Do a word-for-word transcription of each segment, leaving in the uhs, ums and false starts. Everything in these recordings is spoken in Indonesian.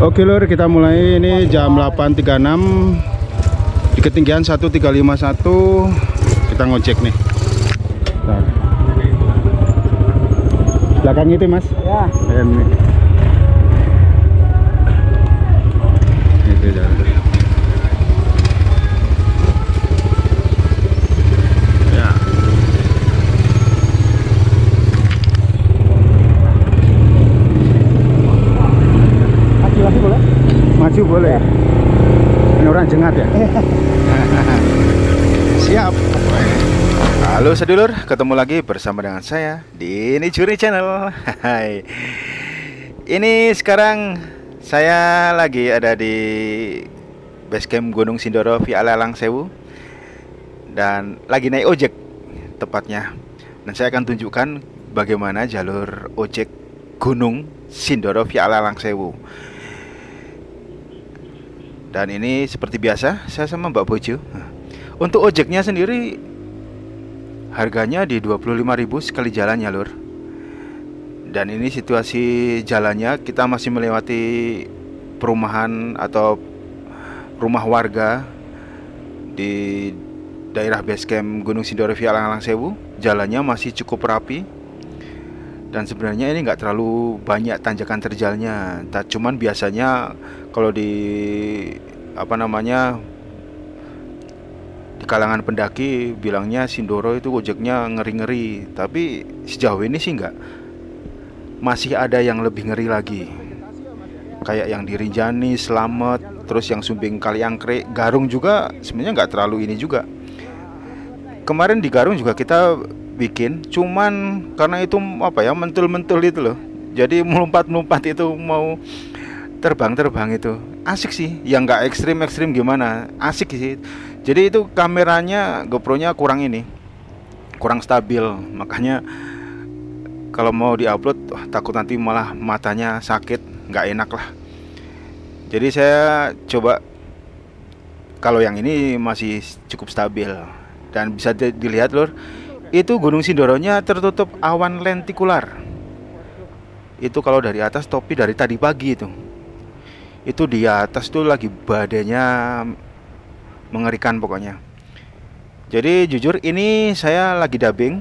Oke lur, kita mulai. Ini jam delapan tiga puluh enam di ketinggian satu tiga lima satu. Kita ngojek nih. Nah. Belakang itu mas? Ya. Ini. Itu jalan. Ya. Maju lagi boleh? Maju boleh. Ini orang jengat ya. Siap. Halo sedulur, ketemu lagi bersama dengan saya di Ini Journey Channel. Hai. Ini sekarang saya lagi ada di base camp Gunung Sindoro via Lalang Sewu dan lagi naik ojek tepatnya. Dan saya akan tunjukkan bagaimana jalur ojek Gunung Sindoro via Lalang Sewu. Dan ini seperti biasa saya sama Mbak Bojo. Untuk ojeknya sendiri harganya di dua puluh lima ribu sekali jalan ya lur. Dan ini situasi jalannya, kita masih melewati perumahan atau rumah warga di daerah base camp Gunung Sindoro via Lalang Sewu. Jalannya masih cukup rapi. Dan sebenarnya ini nggak terlalu banyak tanjakan terjalnya. Cuman biasanya kalau di apa namanya di kalangan pendaki bilangnya Sindoro itu ojeknya ngeri-ngeri. Tapi sejauh ini sih nggak. Masih ada yang lebih ngeri lagi. Kayak yang di Rinjani, Slamet, terus yang Sumbing Kaliangkrik, Garung juga sebenarnya nggak terlalu ini juga. Kemarin di Garung juga kita bikin, cuman karena itu apa ya, mentul-mentul itu loh. Jadi melompat-melompat itu mau terbang-terbang itu asik sih, yang nggak ekstrim-ekstrim gimana, asik sih. Jadi itu kameranya GoPro-nya kurang ini, kurang stabil, makanya kalau mau diupload wah, takut nanti malah matanya sakit, nggak enak lah. Jadi saya coba kalau yang ini masih cukup stabil dan bisa dilihat lur. Itu Gunung Sindoronya tertutup awan lentikular. Itu kalau dari atas topi dari tadi pagi itu. Itu di atas tuh lagi badainya mengerikan pokoknya. Jadi jujur ini saya lagi dubbing.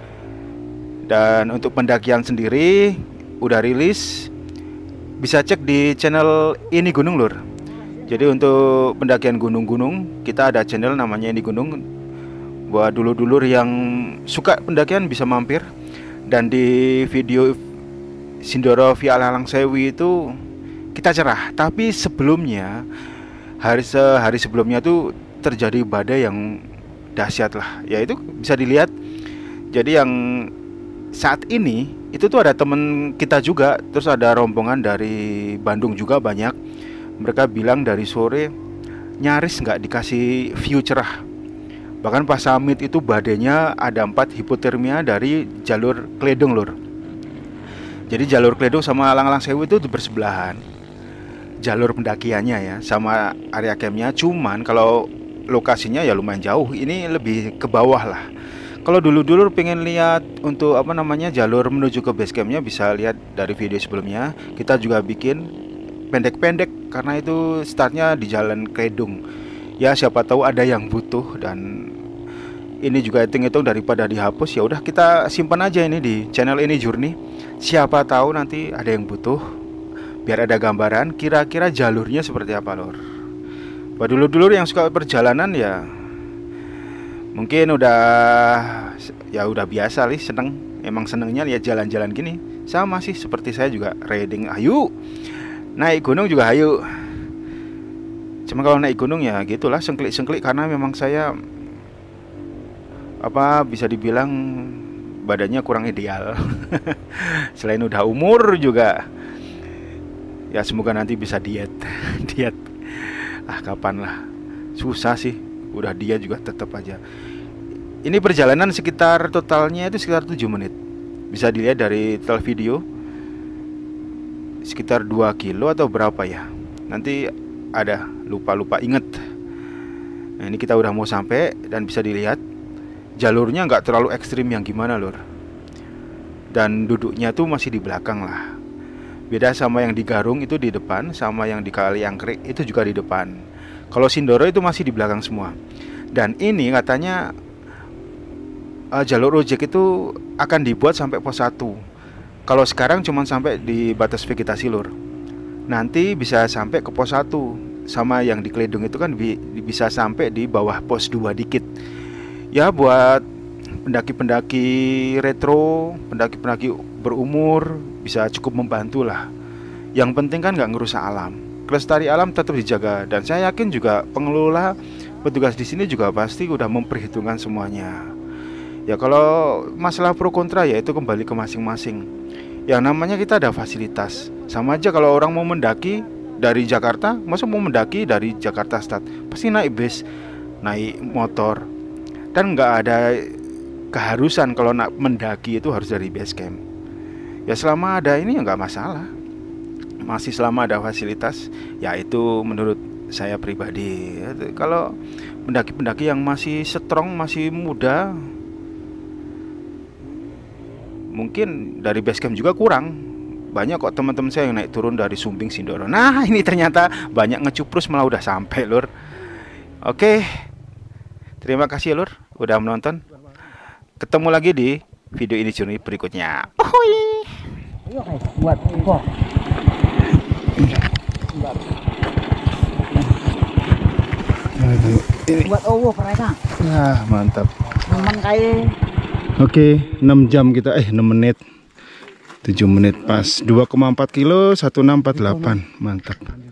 Dan untuk pendakian sendiri udah rilis. Bisa cek di channel Ini Gunung lur. Jadi untuk pendakian gunung-gunung kita ada channel namanya Ini Gunung. Buat dulur-dulur yang suka pendakian bisa mampir. Dan di video Sindoro via Lalang Sewu itu kita cerah. Tapi sebelumnya hari sehari sebelumnya tuh terjadi badai yang dahsyat lah. Ya itu bisa dilihat. Jadi yang saat ini itu tuh ada temen kita juga, terus ada rombongan dari Bandung juga banyak. Mereka bilang dari sore nyaris nggak dikasih view cerah. Bahkan pas summit itu badainya ada empat hipotermia dari jalur Kledong lur. Jadi jalur Kledong sama Lalang Sewu itu bersebelahan. Jalur pendakiannya ya sama area campnya. Cuman kalau lokasinya ya lumayan jauh. Ini lebih ke bawah lah. Kalau dulu-dulu pengen lihat untuk apa namanya jalur menuju ke base campnya bisa lihat dari video sebelumnya. Kita juga bikin pendek-pendek karena itu startnya di jalan Kledong. Ya siapa tahu ada yang butuh dan ini juga hitung-hitung daripada dihapus ya udah kita simpan aja ini di channel Ini Journey. Siapa tahu nanti ada yang butuh biar ada gambaran kira-kira jalurnya seperti apa lor. Buat dulu-dulu yang suka perjalanan ya mungkin udah ya udah biasa nih, seneng. Emang senengnya lihat jalan-jalan gini. Sama sih seperti saya juga riding, ayo naik gunung juga ayo. Cuma kalau naik gunung ya gitulah sengklik-sengklik karena memang saya apa bisa dibilang badannya kurang ideal. Selain udah umur juga ya semoga nanti bisa diet. Diet ah kapan lah, susah sih. Udah dia juga tetap aja. Ini perjalanan sekitar totalnya itu sekitar tujuh menit. Bisa dilihat dari total video sekitar dua kilo atau berapa ya. Nanti ada lupa-lupa inget. Nah, ini kita udah mau sampai dan bisa dilihat jalurnya nggak terlalu ekstrim yang gimana lor. Dan duduknya tuh masih di belakang lah. Beda sama yang di Garung itu di depan, sama yang di Kaliangkrik itu juga di depan. Kalau Sindoro itu masih di belakang semua. Dan ini katanya uh, jalur ojek itu akan dibuat sampai pos satu. Kalau sekarang cuma sampai di batas vegetasi lur. Nanti bisa sampai ke pos satu. Sama yang di Kledung itu kan bi bisa sampai di bawah pos dua dikit. Ya buat pendaki-pendaki retro, pendaki-pendaki berumur bisa cukup membantu lah. Yang penting kan nggak ngerusak alam. Kelestari alam tetap dijaga. Dan saya yakin juga pengelola petugas di sini juga pasti udah memperhitungkan semuanya. Ya kalau masalah pro kontra ya itu kembali ke masing-masing. Yang namanya kita ada fasilitas. Sama aja kalau orang mau mendaki dari Jakarta, masa mau mendaki dari Jakarta Stad, pasti naik bis, naik motor. Dan nggak ada keharusan kalau nak mendaki itu harus dari base camp. Ya selama ada ini ya nggak masalah. Masih selama ada fasilitas, ya itu menurut saya pribadi. Kalau pendaki-pendaki yang masih strong, masih muda, mungkin dari base camp juga kurang. Banyak kok teman-teman saya yang naik turun dari Sumbing Sindoro. Nah ini ternyata banyak ngecuprus malah udah sampai lur. Oke, terima kasih lur udah menonton. Ketemu lagi di video ini journey berikutnya. Ohui. Ayo guys, buat kok. Ini Buat owo mereka. ah mantap. Teman kayak Oke, enam jam kita eh enam menit. tujuh menit pas dua koma empat kilo satu enam empat delapan. Mantap.